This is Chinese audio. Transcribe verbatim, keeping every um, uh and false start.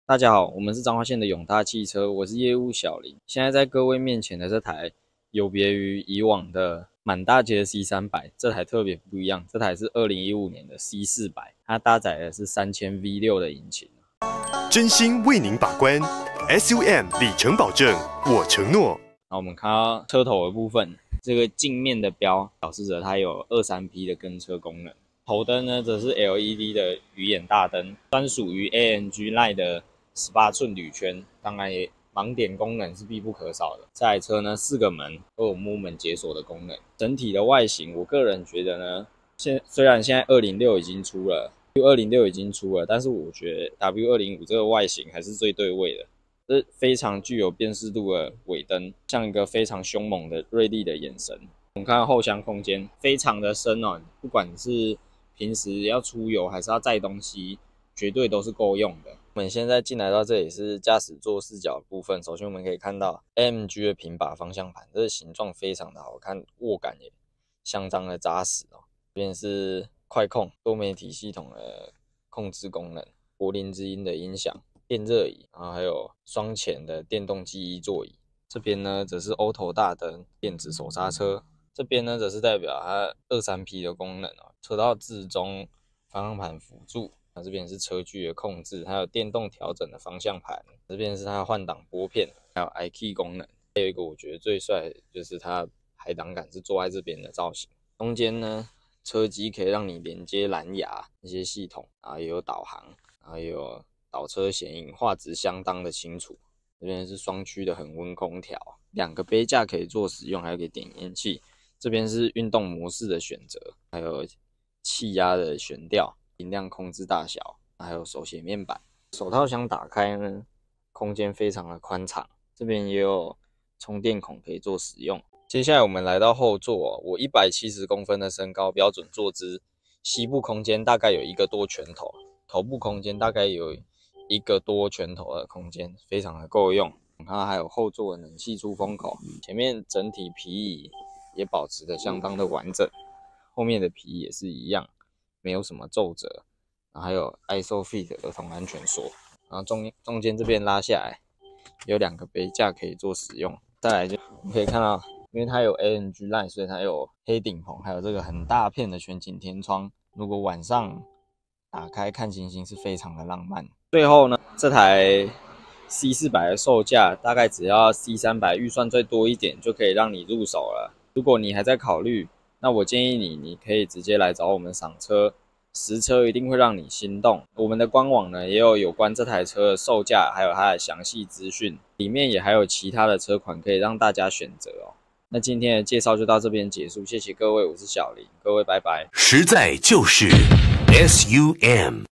大家好，我们是彰化县的永大汽车，我是业务小林。现在在各位面前的这台，有别于以往的满大街的 C 三百，这台特别不一样。这台是二零一五年的 C 四百，它搭载的是三千 V 六 的引擎。 真心为您把关 ，S U M 里程保证，我承诺。 那我们看到车头的部分，这个镜面的标表示着它有 二三 P 的跟车功能。头灯呢，则是 L E D 的鱼眼大灯，专属于 A M G Line 的十八寸铝圈，当然也盲点功能是必不可少的。这台车呢，四个门都有摸门解锁的功能。整体的外形，我个人觉得呢，现虽然现在二零六已经出了 ，W 二零六已经出了，但是我觉得 W 二零五这个外形还是最对味的。这非常具有辨识度的尾灯，像一个非常凶猛的锐利的眼神。我们看到后箱空间非常的深哦，不管是平时要出游还是要载东西，绝对都是够用的。我们现在进来到这里是驾驶座视角的部分，首先我们可以看到 A M G 的平把方向盘，这个形状非常的好看，握感也相当的扎实哦。这边是快控多媒体系统的控制功能，柏林之音的音响，电热椅，然后还有双前的电动记忆座椅。这边呢则是欧头大灯、电子手刹车。这边呢则是代表它 二三 P 的功能哦，车道置中、方向盘辅助。那这边是车距的控制，还有电动调整的方向盘。这边是它换挡拨片，还有 I Key 功能。还有一个我觉得最帅的就是它排挡杆是坐在这边的造型。中间呢，车机可以让你连接蓝牙那些系统，然后也有导航，然后也有倒车显影，画质相当的清楚。这边是双区的恒温空调，两个杯架可以做使用，还有个点烟器。这边是运动模式的选择，还有气压的悬吊。音量控制大小，还有手写面板。手套箱打开呢，空间非常的宽敞，这边也有充电孔可以做使用。接下来我们来到后座哦，我一百七十公分的身高，标准坐姿，膝部空间大概有一个多拳头，头部空间大概有一个多拳头的空间，非常的够用。你看还有后座的冷气出风口，前面整体皮椅也保持得相当的完整，后面的皮也是一样。没有什么皱褶，然后还有 ISOFIT 儿童安全锁，然后中中间这边拉下来有两个杯架可以做使用。再来就你可以看到，因为它有 A M G Line， 所以它有黑顶棚，还有这个很大片的全景天窗。如果晚上打开看星星是非常的浪漫。最后呢，这台 C 四百的售价大概只要 C 三百预算最多一点就可以让你入手了。如果你还在考虑，那我建议你，你可以直接来找我们赏车，实车一定会让你心动。我们的官网呢也有有关这台车的售价，还有它的详细资讯，里面也还有其他的车款可以让大家选择哦。那今天的介绍就到这边结束，谢谢各位，我是小林，各位拜拜。 实在就是 S U M。